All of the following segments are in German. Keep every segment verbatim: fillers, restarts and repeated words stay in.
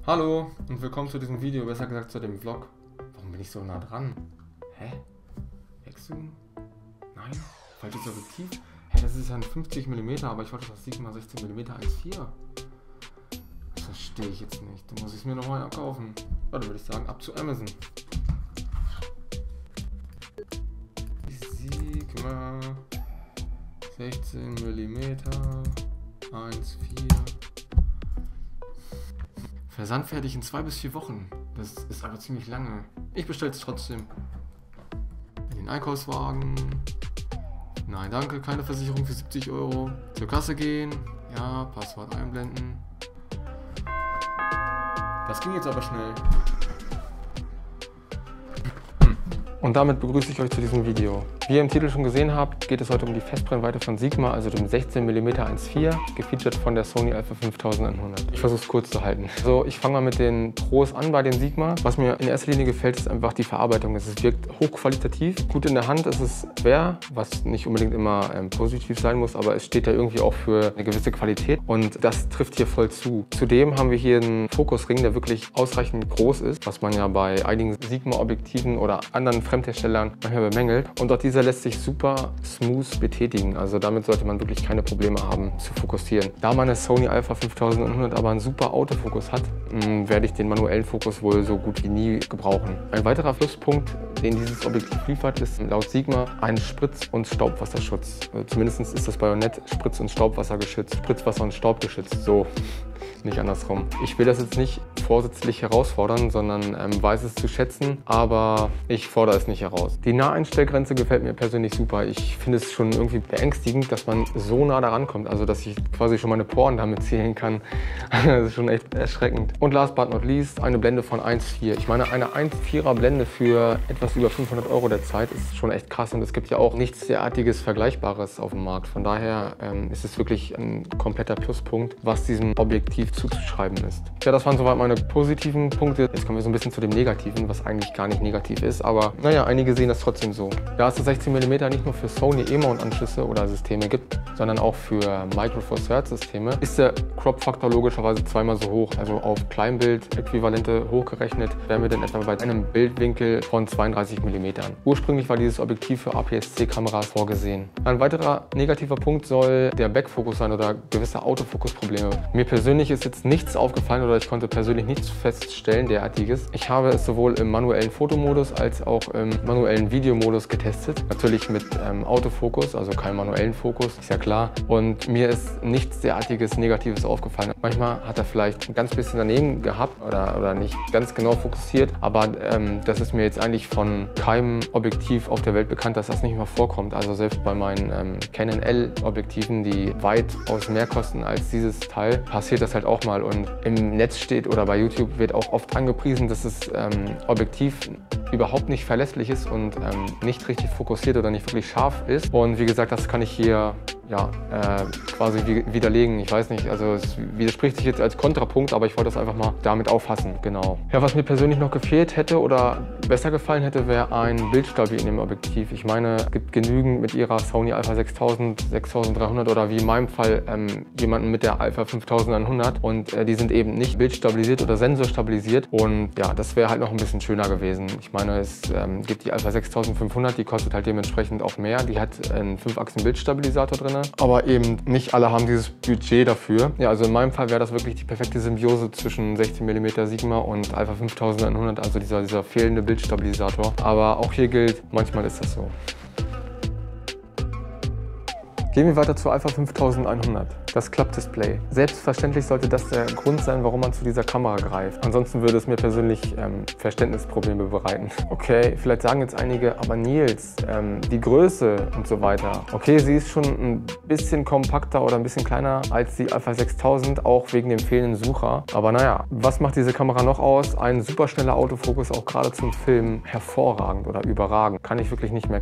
Hallo und willkommen zu diesem Video, besser gesagt zu dem Vlog. Warum bin ich so nah dran? Hä? Wegzoomen? Nein? Falsches Objektiv? Hä, das ist ja ein fünfzig Millimeter, aber ich wollte das Sigma sechzehn Millimeter eins Komma vier. Das verstehe ich jetzt nicht. Dann muss ich es mir nochmal kaufen. Ja, dann würde ich sagen, ab zu Amazon. Sigma sechzehn Millimeter eins Komma vier. Versandfertig in zwei bis vier Wochen. Das ist aber ziemlich lange. Ich bestelle es trotzdem. In den Einkaufswagen. Nein, danke, keine Versicherung für siebzig Euro. Zur Kasse gehen. Ja, Passwort einblenden. Das ging jetzt aber schnell. Und damit begrüße ich euch zu diesem Video. Wie ihr im Titel schon gesehen habt, geht es heute um die Festbrennweite von Sigma, also dem sechzehn Millimeter eins Komma vier, gefeatured von der Sony Alpha fünftausendeinhundert. Ich versuche es kurz zu halten. Also ich fange mal mit den Pros an bei den Sigma. Was mir in erster Linie gefällt, ist einfach die Verarbeitung. Es wirkt hochqualitativ, gut in der Hand, es ist schwer, was nicht unbedingt immer ähm, positiv sein muss, aber es steht ja irgendwie auch für eine gewisse Qualität und das trifft hier voll zu. Zudem haben wir hier einen Fokusring, der wirklich ausreichend groß ist, was man ja bei einigen Sigma-Objektiven oder anderen Fremdherstellern manchmal bemängelt. Und auch dieser lässt sich super smooth betätigen. Also damit sollte man wirklich keine Probleme haben zu fokussieren. Da meine Sony Alpha fünftausendeinhundert aber einen super Autofokus hat, mh, werde ich den manuellen Fokus wohl so gut wie nie gebrauchen. Ein weiterer Pluspunkt, den dieses Objektiv liefert, ist laut Sigma ein Spritz- und Staubwasserschutz. Also zumindest ist das Bajonett Spritz- und Staubwasser geschützt. Spritzwasser und Staub geschützt. So. Nicht andersrum. Ich will das jetzt nicht vorsätzlich herausfordern, sondern ähm, weiß es zu schätzen, aber ich fordere es nicht heraus. Die Naheinstellgrenze gefällt mir persönlich super. Ich finde es schon irgendwie beängstigend, dass man so nah daran kommt, also dass ich quasi schon meine Poren damit zählen kann. Das ist schon echt erschreckend. Und last but not least, eine Blende von eins Komma vier. Ich meine, eine eins Komma vierer Blende für etwas über fünfhundert Euro derzeit ist schon echt krass und es gibt ja auch nichts derartiges Vergleichbares auf dem Markt. Von daher ähm, ist es wirklich ein kompletter Pluspunkt, was diesem Objektiv zuzuschreiben ist. Ja, das waren soweit meine positiven Punkte. Jetzt kommen wir so ein bisschen zu dem Negativen, was eigentlich gar nicht negativ ist, aber naja, einige sehen das trotzdem so. Da es das sechzehn Millimeter nicht nur für Sony E-Mount-Anschlüsse oder Systeme gibt, sondern auch für Micro Four Thirds-Systeme, ist der Crop-Faktor logischerweise zweimal so hoch. Also auf Kleinbild-Äquivalente hochgerechnet wären wir dann etwa bei einem Bildwinkel von zweiunddreißig Millimeter. Ursprünglich war dieses Objektiv für A P S C-Kameras vorgesehen. Ein weiterer negativer Punkt soll der Backfokus sein oder gewisse Autofokusprobleme. Mir persönlich ist jetzt nichts aufgefallen oder ich konnte persönlich nichts feststellen derartiges. Ich habe es sowohl im manuellen Fotomodus als auch im manuellen Videomodus getestet. Natürlich mit ähm, Autofokus, also keinen manuellen Fokus, ist ja klar. Und mir ist nichts derartiges Negatives aufgefallen. Manchmal hat er vielleicht ein ganz bisschen daneben gehabt oder, oder nicht ganz genau fokussiert, aber ähm, das ist mir jetzt eigentlich von keinem Objektiv auf der Welt bekannt, dass das nicht mal vorkommt. Also selbst bei meinen ähm, Canon L-Objektiven, die weitaus mehr kosten als dieses Teil, passiert das halt auch mal. Und im Netz steht oder bei YouTube wird auch oft angepriesen, dass das ähm, Objektiv überhaupt nicht verlässlich ist und ähm, nicht richtig fokussiert oder nicht wirklich scharf ist. Und wie gesagt, das kann ich hier ja, äh, quasi widerlegen. Ich weiß nicht, also es widerspricht sich jetzt als Kontrapunkt, aber ich wollte das einfach mal damit auffassen. Genau. Ja, was mir persönlich noch gefehlt hätte oder besser gefallen hätte, wäre ein Bildstabil in dem Objektiv. Ich meine, es gibt genügend mit ihrer Sony Alpha sechstausend, sechstausenddreihundert oder wie in meinem Fall ähm, jemanden mit der Alpha fünftausendeinhundert und äh, die sind eben nicht bildstabilisiert oder sensorstabilisiert und ja, das wäre halt noch ein bisschen schöner gewesen. Ich meine, es ähm, gibt die Alpha sechstausendfünfhundert, die kostet halt dementsprechend auch mehr. Die hat einen fünf Achsen Bildstabilisator drin. Aber eben nicht alle haben dieses Budget dafür. Ja, also in meinem Fall wäre das wirklich die perfekte Symbiose zwischen sechzehn Millimeter Sigma und Alpha fünftausendeinhundert, also dieser, dieser fehlende Bildstabilisator. Aber auch hier gilt, manchmal ist das so. Gehen wir weiter zur Alpha fünftausendeinhundert. Das Klappdisplay. Selbstverständlich sollte das der Grund sein, warum man zu dieser Kamera greift. Ansonsten würde es mir persönlich ähm, Verständnisprobleme bereiten. Okay, vielleicht sagen jetzt einige, aber Nils, ähm, die Größe und so weiter. Okay, sie ist schon ein bisschen kompakter oder ein bisschen kleiner als die Alpha sechstausend, auch wegen dem fehlenden Sucher. Aber naja, was macht diese Kamera noch aus? Ein superschneller Autofokus, auch gerade zum Filmen, hervorragend oder überragend. Kann ich wirklich nicht meckern.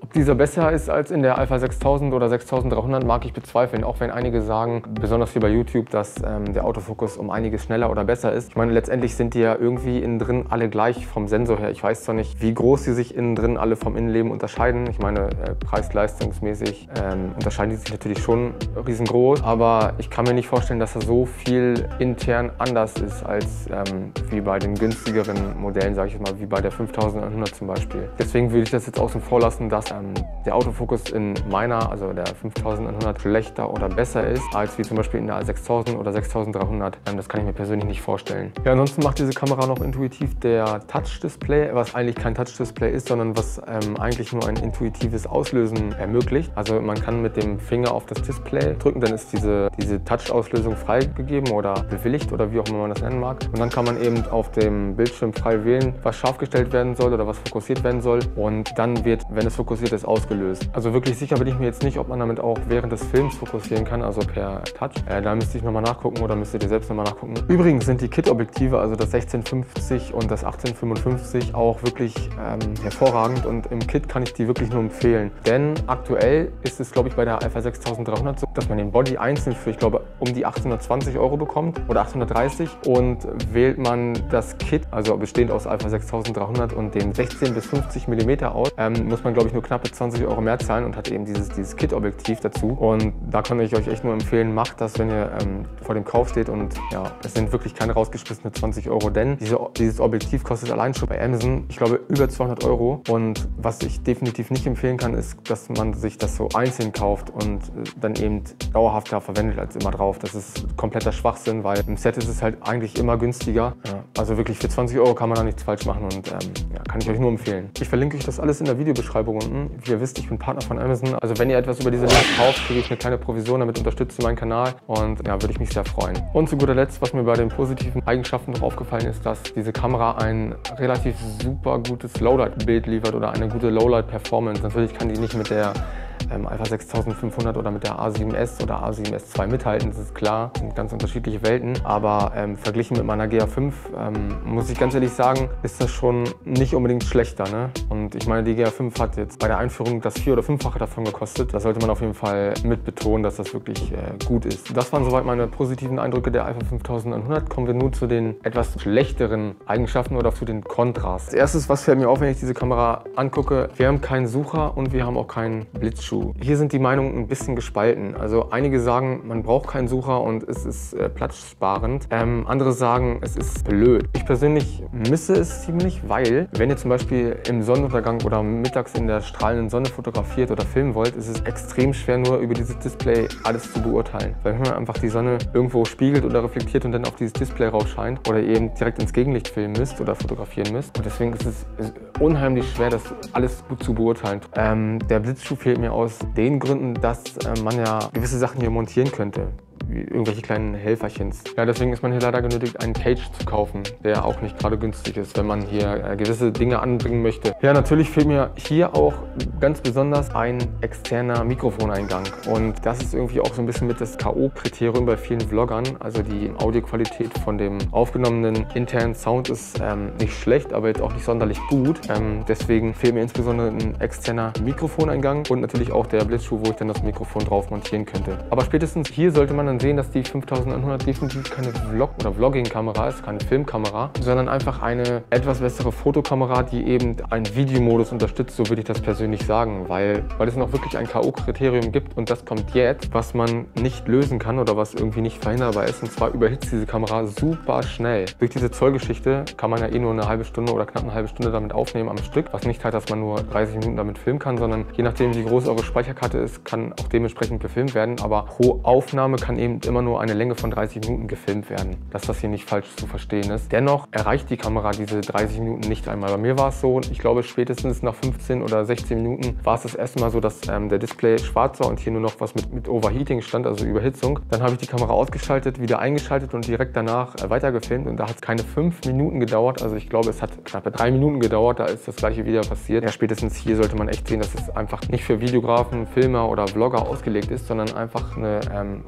Ob dieser besser ist als in der Alpha sechstausend oder sechstausenddreihundert, mag ich bezweifeln. Auch wenn einige sagen, besonders hier bei YouTube, dass ähm, der Autofokus um einiges schneller oder besser ist. Ich meine, letztendlich sind die ja irgendwie innen drin alle gleich vom Sensor her. Ich weiß zwar nicht, wie groß sie sich innen drin alle vom Innenleben unterscheiden. Ich meine, äh, preis-leistungsmäßig ähm, unterscheiden die sich natürlich schon riesengroß. Aber ich kann mir nicht vorstellen, dass er so viel intern anders ist als ähm, wie bei den günstigeren Modellen, sage ich mal, wie bei der fünftausendeinhundert zum Beispiel. Deswegen würde ich das jetzt außen vor lassen, dass ähm, der Autofokus in meiner, also der fünftausendeinhundert, schlechter oder besser ist, als wie zum Beispiel in der sechstausend oder sechstausenddreihundert. Ähm, das kann ich mir persönlich nicht vorstellen. Ja, ansonsten macht diese Kamera noch intuitiv der Touch-Display, was eigentlich kein Touch-Display ist, sondern was ähm, eigentlich nur ein intuitives Auslösen ermöglicht. Also man kann mit dem Finger auf das Display drücken, dann ist diese, diese Touch-Auslösung freigegeben oder bewilligt oder wie auch immer man das nennen mag. Und dann kann man eben auf dem Bildschirm frei wählen, was scharf gestellt werden soll oder was fokussiert werden soll. Und dann wird, wenn es fokussiert ist, ausgelöst. Also wirklich sicher bin ich mir jetzt nicht, ob man damit auch während des Films fokussieren kann, also per Touch. Äh, da müsste ich nochmal nachgucken oder müsstet ihr selbst nochmal nachgucken. Übrigens sind die Kit-Objektive, also das sechzehn fünfzig und das achtzehn fünfundfünfzig, auch wirklich ähm, hervorragend. Und im Kit kann ich die wirklich nur empfehlen. Denn aktuell ist es, glaube ich, bei der Alpha sechstausenddreihundert so, dass man den Body einzeln für, ich glaube, um die achthundertzwanzig Euro bekommt oder achthundertdreißig. Und wählt man das Kit, also bestehend aus Alpha sechstausenddreihundert und den sechzehn bis fünfzig Millimeter aus, ähm, muss man, glaube ich, nur knappe zwanzig Euro mehr zahlen und hat eben dieses, dieses Kit-Objektiv dazu. Und da kann ich euch echt nur empfehlen, macht das, wenn ihr ähm, vor dem Kauf steht. Und ja, es sind wirklich keine rausgeschmissene zwanzig Euro, denn diese, dieses Objektiv kostet allein schon bei Amazon, ich glaube, über zweihundert Euro. Und was ich definitiv nicht empfehlen kann, ist, dass man sich das so einzeln kauft und äh, dann eben dauerhafter verwendet als immer drauf. Das ist kompletter Schwachsinn, weil im Set ist es halt eigentlich immer günstiger. Ja, also wirklich für zwanzig Euro kann man da nichts falsch machen und ähm, ja, kann ich euch nur empfehlen. Ich verlinke euch das alles in der Videobeschreibung unten. Wie ihr wisst, ich bin Partner von Amazon. Also wenn ihr etwas über diese Links kauft, kriege ich eine kleine Provision, damit unterstützt ihr meinen Kanal und ja, würde ich mich sehr freuen. Und zu guter Letzt, was mir bei den positiven Eigenschaften noch aufgefallen ist, dass diese Kamera ein relativ super gutes Lowlight-Bild liefert oder eine gute Lowlight-Performance. Natürlich kann die nicht mit der Ähm, Alpha sechstausendfünfhundert oder mit der A sieben S oder A sieben S zwei mithalten, das ist klar, das sind ganz unterschiedliche Welten, aber ähm, verglichen mit meiner G A fünf ähm, muss ich ganz ehrlich sagen, ist das schon nicht unbedingt schlechter, ne? Und ich meine, die G A fünf hat jetzt bei der Einführung das vier- oder fünffache davon gekostet. Das sollte man auf jeden Fall mit betonen, dass das wirklich äh, gut ist. Das waren soweit meine positiven Eindrücke der Alpha fünftausendeinhundert. Kommen wir nun zu den etwas schlechteren Eigenschaften oder zu den Kontras. Als erstes, was fällt mir auf, wenn ich diese Kamera angucke, wir haben keinen Sucher und wir haben auch keinen Blitzschuh. Hier sind die Meinungen ein bisschen gespalten. Also einige sagen, man braucht keinen Sucher und es ist äh, platzsparend. Ähm, andere sagen, es ist blöd. Ich persönlich misse es ziemlich, weil wenn ihr zum Beispiel im Sonnenuntergang oder mittags in der strahlenden Sonne fotografiert oder filmen wollt, ist es extrem schwer, nur über dieses Display alles zu beurteilen. Weil wenn man einfach die Sonne irgendwo spiegelt oder reflektiert und dann auf dieses Display rausscheint oder eben direkt ins Gegenlicht filmen müsst oder fotografieren müsst. Und deswegen ist es ist unheimlich schwer, das alles gut zu beurteilen. Ähm, der Blitzschuh fehlt mir aus den Gründen, dass äh, man ja gewisse Sachen hier montieren könnte. Wie irgendwelche kleinen Helferchens. Ja, deswegen ist man hier leider genötigt, einen Cage zu kaufen, der auch nicht gerade günstig ist, wenn man hier äh, gewisse Dinge anbringen möchte. Ja, natürlich fehlt mir hier auch ganz besonders ein externer Mikrofoneingang. Und das ist irgendwie auch so ein bisschen mit das K O-Kriterium bei vielen Vloggern. Also die Audioqualität von dem aufgenommenen internen Sound ist ähm, nicht schlecht, aber jetzt auch nicht sonderlich gut. Ähm, deswegen fehlt mir insbesondere ein externer Mikrofoneingang und natürlich auch der Blitzschuh, wo ich dann das Mikrofon drauf montieren könnte. Aber spätestens hier sollte man dann sehen, dass die fünftausendeinhundert definitiv keine Vlog- oder Vlogging-Kamera ist, keine Filmkamera, sondern einfach eine etwas bessere Fotokamera, die eben einen Videomodus unterstützt, so würde ich das persönlich sagen, weil, weil es noch wirklich ein K O-Kriterium gibt und das kommt jetzt, was man nicht lösen kann oder was irgendwie nicht verhinderbar ist, und zwar überhitzt diese Kamera super schnell. Durch diese Zollgeschichte kann man ja eh nur eine halbe Stunde oder knapp eine halbe Stunde damit aufnehmen am Stück, was nicht heißt, dass man nur dreißig Minuten damit filmen kann, sondern je nachdem, wie groß eure Speicherkarte ist, kann auch dementsprechend gefilmt werden, aber pro Aufnahme kann eben immer nur eine Länge von dreißig Minuten gefilmt werden, dass das hier nicht falsch zu verstehen ist. Dennoch erreicht die Kamera diese dreißig Minuten nicht einmal. Bei mir war es so, ich glaube spätestens nach fünfzehn oder sechzehn Minuten war es das erste Mal so, dass ähm, der Display schwarz war und hier nur noch was mit, mit Overheating stand, also Überhitzung. Dann habe ich die Kamera ausgeschaltet, wieder eingeschaltet und direkt danach äh, weiter gefilmt und da hat es keine fünf Minuten gedauert, also ich glaube es hat knappe drei Minuten gedauert, da ist das gleiche wieder passiert. Ja, spätestens hier sollte man echt sehen, dass es einfach nicht für Videografen, Filmer oder Vlogger ausgelegt ist, sondern einfach eine ähm, gute Filmkamera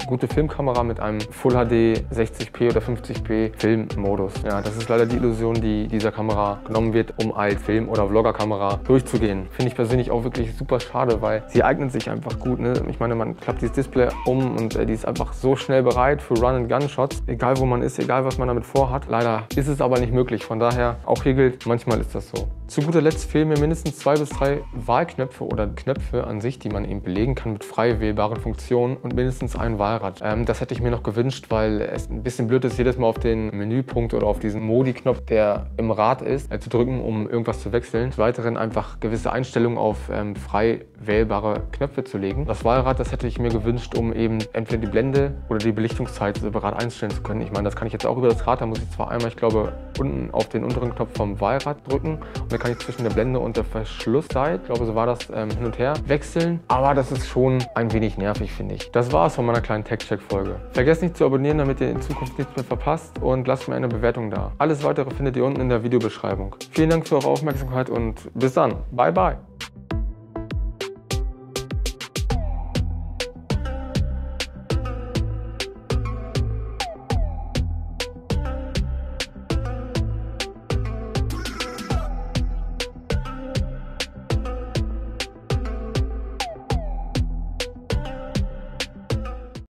Filmkamera mit einem Full H D sechzig p oder fünfzig p Filmmodus. Ja, das ist leider die Illusion, die dieser Kamera genommen wird, um als Film- oder Vloggerkamera durchzugehen. Finde ich persönlich auch wirklich super schade, weil sie eignet sich einfach gut. Ne? Ich meine, man klappt dieses Display um und äh, die ist einfach so schnell bereit für Run-and-Gun-Shots, egal wo man ist, egal was man damit vorhat. Leider ist es aber nicht möglich, von daher auch hier gilt, manchmal ist das so. Zu guter Letzt fehlen mir mindestens zwei bis drei Wahlknöpfe oder Knöpfe an sich, die man eben belegen kann mit frei wählbaren Funktionen und mindestens ein Wahlrad. Ähm, das hätte ich mir noch gewünscht, weil es ein bisschen blöd ist, jedes Mal auf den Menüpunkt oder auf diesen Modi-Knopf, der im Rad ist, äh, zu drücken, um irgendwas zu wechseln. Des Weiteren einfach gewisse Einstellungen auf ähm, frei wählbare Knöpfe zu legen. Das Wahlrad, das hätte ich mir gewünscht, um eben entweder die Blende oder die Belichtungszeit separat einstellen zu können. Ich meine, das kann ich jetzt auch über das Rad, da muss ich zwar einmal, ich glaube, unten auf den unteren Knopf vom Wahlrad drücken und dann kann ich zwischen der Blende und der Verschlusszeit, ich glaube, so war das, ähm, hin und her wechseln. Aber das ist schon ein wenig nervig, finde ich. Das war's von meiner kleinen Tech-Check-Folge. Vergesst nicht zu abonnieren, damit ihr in Zukunft nichts mehr verpasst und lasst mir eine Bewertung da. Alles Weitere findet ihr unten in der Videobeschreibung. Vielen Dank für eure Aufmerksamkeit und bis dann. Bye, bye.